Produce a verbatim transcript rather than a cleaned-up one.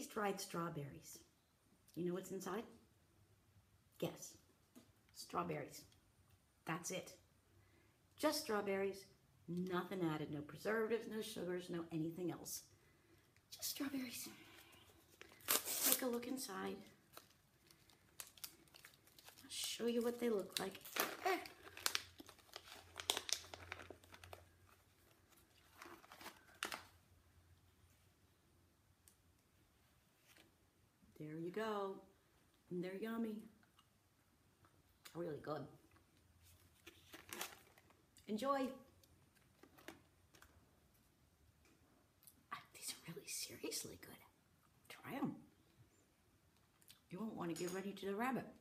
freeze-dried strawberries. You know what's inside? Guess. Strawberries. That's it. Just strawberries, nothing added, no preservatives, no sugars, no anything else. Just strawberries. Let's take a look inside. I'll show you what they look like. There you go. And they're yummy. Really good. Enjoy. These are really seriously good. Try them. You won't want to get ready to the rabbit.